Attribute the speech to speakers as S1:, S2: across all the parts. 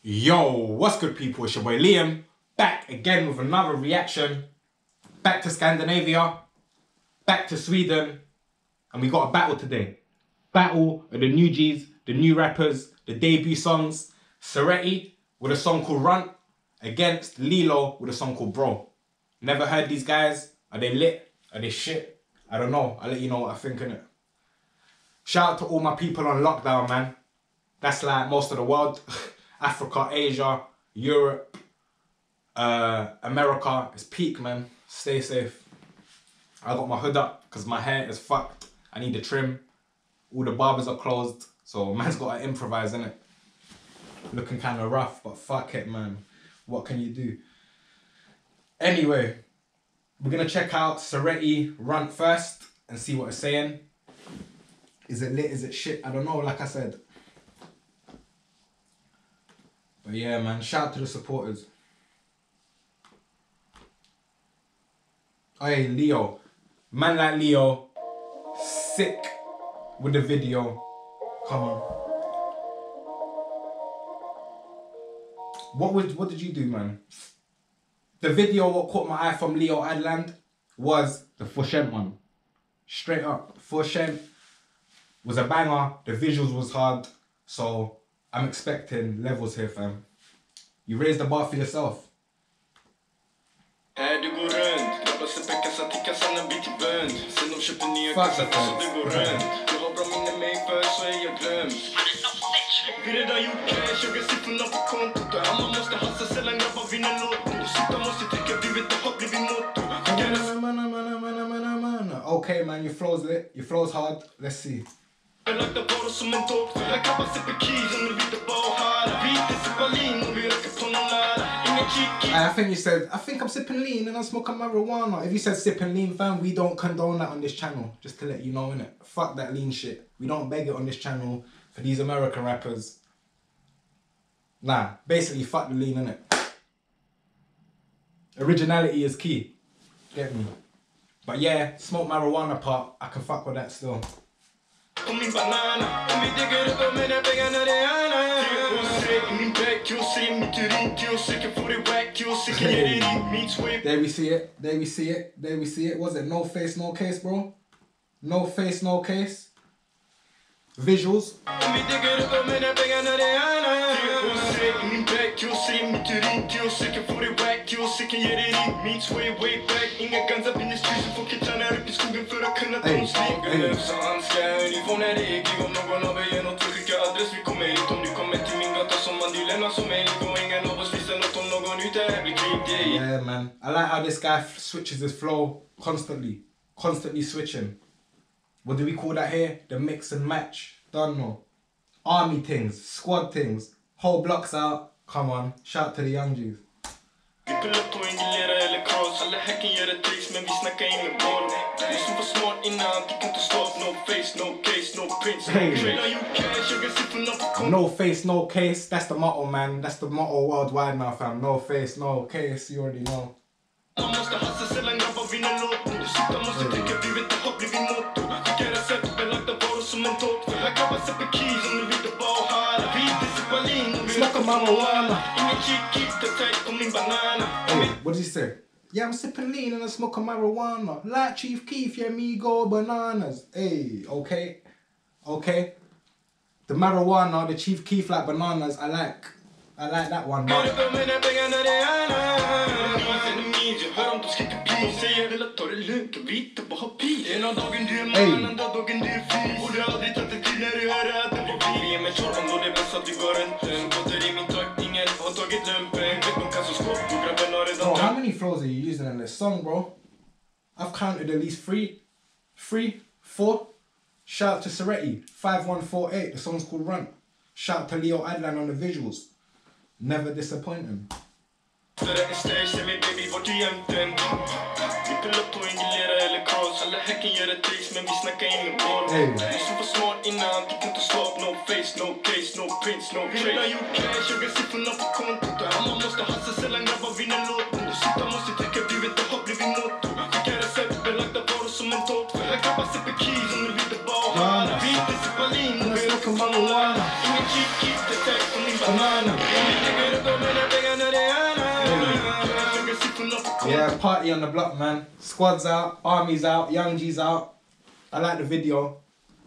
S1: Yo, what's good people? It's your boy Liam, back again with another reaction. Back to Scandinavia, back to Sweden, and we got a battle today. Battle of the new G's, the new rappers, the debut songs. Seretti with a song called Runt against Lilo with a song called Bro. Never heard these guys. Are they lit? Are they shit? I don't know. I'll let you know what I think, innit? Shout out to all my people on lockdown, man. That's like most of the world. Africa, Asia, Europe, America. It's peak, man. Stay safe. I got my hood up because my hair is fucked. I need a trim. All the barbers are closed. So man's got to improvise, innit? Looking kind of rough, but fuck it, man. What can you do? Anyway, we're going to check out Seretti Runt first and see what it's saying. Is it lit? Is it shit? I don't know, like I said. But yeah, man, shout out to the supporters. Hey, Leo. Man like Leo, sick with the video. Come on. What did you do, man? The video what caught my eye from Leo Adland was the Forskämt one. Straight up. Forskämt was a banger. The visuals was hard. So I'm expecting levels here, fam. You raised the bar for yourself.
S2: Du går runt, grabbar ser bäckasar till kassan en bit till bönt. Sen de köper nya kassar så det går runt. Jag har bra minne mig för så är jag glömd. Vi redan gjort cash, jag har siffrorna på kontot. Och man måste hassa sällan grabbar vinner lotto. Sitta måste tänka, vi vet det har blivit motto.
S1: Okay, man, your flow's lit. Your flow's hard. Let's see.
S2: Jag lagt av bara som en doktor. Jag grabbar ser på keys och nu vet det bara här. Vi är så Berlin och vi räcker på någon nära.
S1: I think you said, I think I'm sipping lean and I'm smoking marijuana. If you said sipping lean, fam, we don't condone that on this channel. Just to let you know, innit? Fuck that lean shit. We don't beg it on this channel for these American rappers. Nah, basically fuck the lean, innit? Originality is key. Get me? But yeah, smoke marijuana part, I can fuck with that still. There we see it, there we see it, there we see it. Was it no face, no case, bro? No face, no case. Visuals. Yeah, man. I like how this guy switches his flow constantly. Constantly switching. What do we call that here? The mix and match. Don't know. Army things, squad things, whole blocks out. Come on, shout to the young G's. No face, no case. That's the motto, man. That's the motto worldwide now, fam. No face, no case. You already know. Hey, what did he say? Yeah, I'm sipping lean and I'm smoking marijuana. Like Chief Keef, yeah, me go bananas. Hey, okay. Okay. The marijuana, the Chief Keef like bananas, I like that one. Hey. Bro, how many flows are you using in this song, bro? I've counted at least three, four. Shout out to Seretti, 5148. The song's called Runt. Shout out to Leo Adland on the visuals. Never disappointing. Hey. Banana. Yeah, party on the block, man. Squad's out, Army's out, Young G's out. I like the video.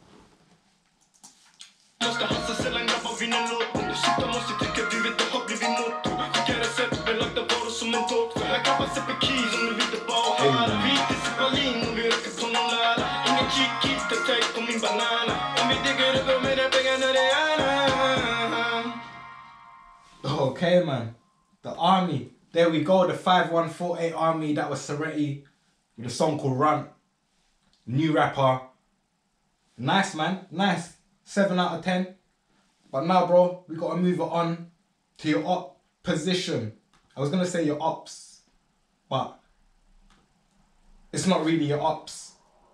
S1: Okay, man. The Army. There we go. The 5148 Army. That was Seretti with a song called Run. New rapper. Nice, man. Nice. 7 out of 10. But now, bro, we got to move it on to your opposition. I was going to say your ops, but it's not really your ops.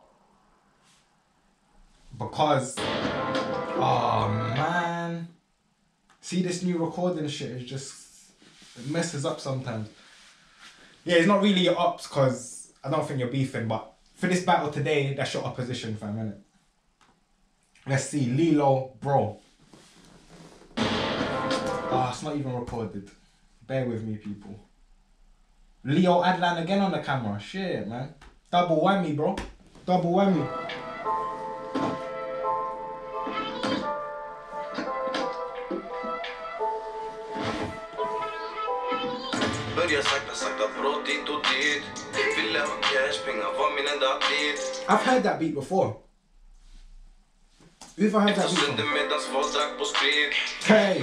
S1: Because, oh, man. See, this new recording shit is just, it messes up sometimes. Yeah, it's not really your ops because I don't think you're beefing, but for this battle today, that's your opposition, fam, innit? Let's see, Lilo, bro. Ah, it's not even recorded. Bear with me, people. Leo Adlan again on the camera. Shit, man. Double whammy, bro. Double whammy. I've heard that beat before. Who've I heard that beat from? Hey!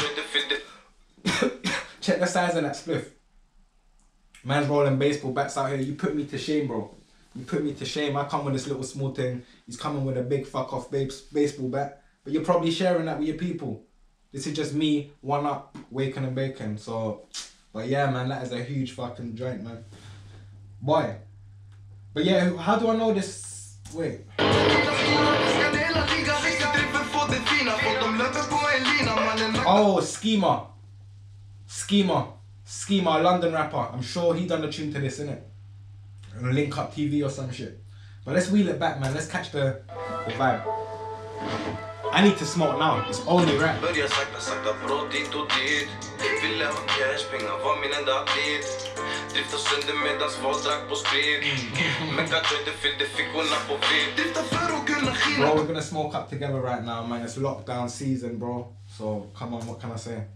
S1: Check the size of that spliff. Man's rolling baseball bats out here. You put me to shame, bro. You put me to shame. I come with this little small thing. He's coming with a big fuck off baseball bat. But you're probably sharing that with your people. This is just me, one up, waking and baking. So, but yeah, man, that is a huge fucking joint, man. Boy. But yeah, how do I know this? Wait. Oh, Schema. Schema, London rapper. I'm sure he done the tune to this, innit? And Link Up TV or some shit. But let's wheel it back, man. Let's catch the vibe. I need to smoke now. It's only rap. Bro, we're gonna smoke up together right now, man. It's lockdown season, bro. So, come on, what can I say?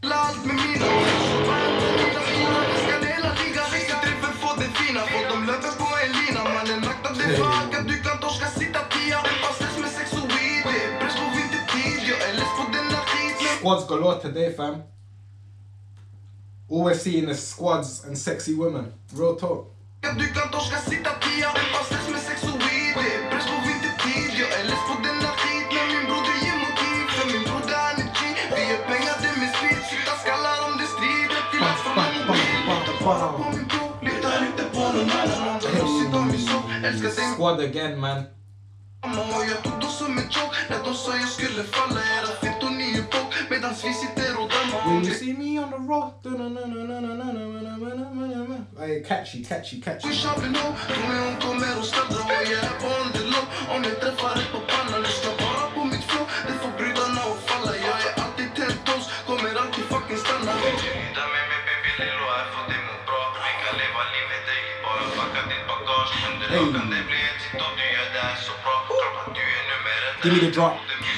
S1: Squads galore today, fam. All we're seeing is squads and sexy women. Real talk. Squad again, man. When you see me on the road, hey, catchy. Give me the drop.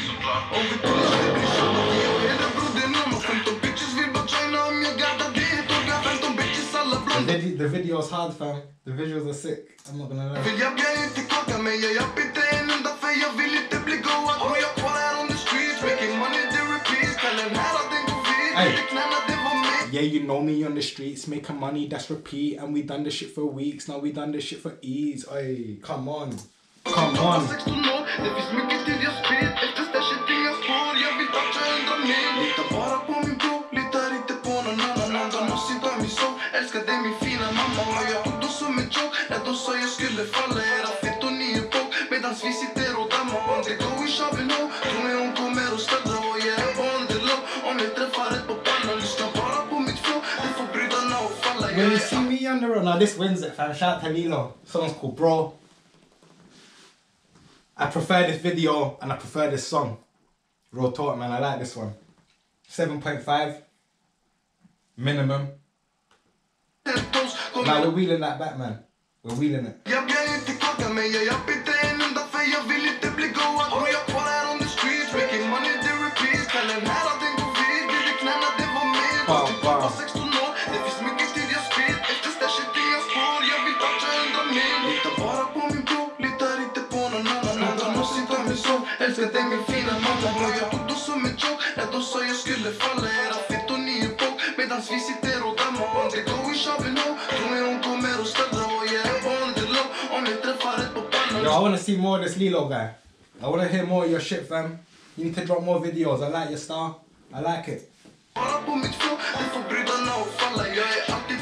S1: The video's hard, fam. The visuals are sick. I'm not gonna lie. Hey. Yeah, you know me on the streets, making money, that's repeat. And we done this shit for weeks, now we done this shit for ease. Hey, come on. Come on. When you see me on the road, now this wins it, fam. Shout out to Lilo. Song's called Bro. I prefer this video and I prefer this song. Real talk, man. I like this one. 7.5 minimum. Nah, we're wheeling that back, man. We're wheeling it.
S2: Jag blir inte klockan men jag hjälper inte en enda för jag vill inte bli goad. Och jag kvar här on the streets, making money the repeat. Kan den här allting gå vid, blir det knäna det var med. Var 16 år, det finns mycket tid jag sprit. Efter stashet i jag spår, jag vill toucha 100 mil. Litar bara på min bro, litar inte på någon annan. Andra någonsin tar min son, älskar dig min fina mamma. Jag tog då som en joke, när de sa jag skulle falla. Era fittor ni är bok, medans vi sitter och dammar. Om det går i shopping home, tror jag hon kommer och ställer. Och jag är on the low, om jag träffar rätt på pannan.
S1: Yo, I wanna see more of this Lilo guy. I wanna hear more of your shit, fam. You need to drop more videos. I like your style. I like it.
S2: Bara på mitt flow, det får brytarna att falla. Jag är alltid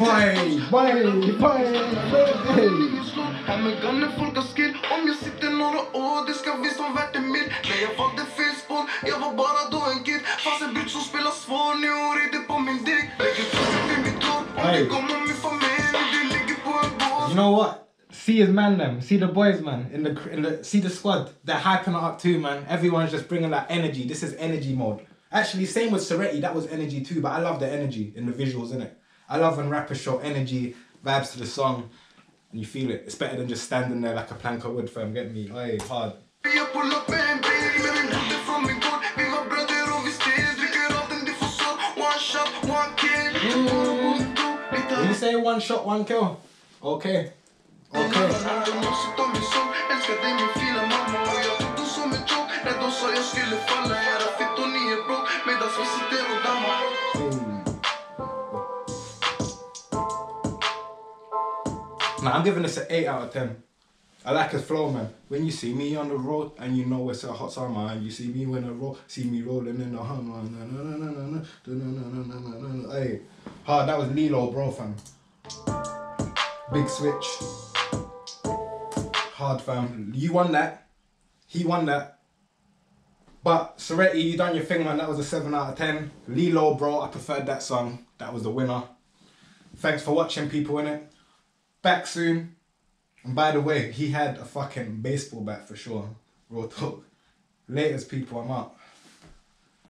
S2: här med gunnen, folk har skill. Om jag sitter några år, det ska visst vara värt en mil. Men jag valde fel spår, jag var bara då en kid. Fast en brud som spelar svår, nu hon rider på min dick. Lägger fram vid mitt år, om det kommer min familj, det ligger på en båt.
S1: You know what? See his man them. See the boys, man. See the squad. They're hyping it up too, man. Everyone's just bringing that energy. This is energy mode. Actually, same with Seretti. That was energy too. But I love the energy in the visuals, innit? I love when rappers show energy, vibes to the song, and you feel it. It's better than just standing there like a plank of wood, fam. Get me? Oi, hard.
S2: Jag pull upp med en bil med min broder från min gård. Vi var bröder och vi stel, dricker av den diffusor. One shot, one kill.
S1: Did you say one shot, one kill? Okay. Okay.
S2: De måste ta min sång, älskar dig min fina mamma. Och jag tog dem som en joke, när de sa jag skulle falla. Era fittor ni är broke, medans vi sitter och dammar.
S1: Nah, I'm giving this an 8 out of 10. I like his flow, man. When you see me on the road and you know it's a hot summer, and you see me when I roll, see me rolling in the Hummer. Hey, hard. That was Lilo, bro, fam. Big switch. Hard, fam. You won that. He won that. But Seretti, you done your thing, man. That was a 7 out of 10. Lilo, bro, I preferred that song. That was the winner. Thanks for watching, people, innit? Back soon. And by the way, he had a fucking baseball bat for sure. Real talk. Laters, people, I'm out.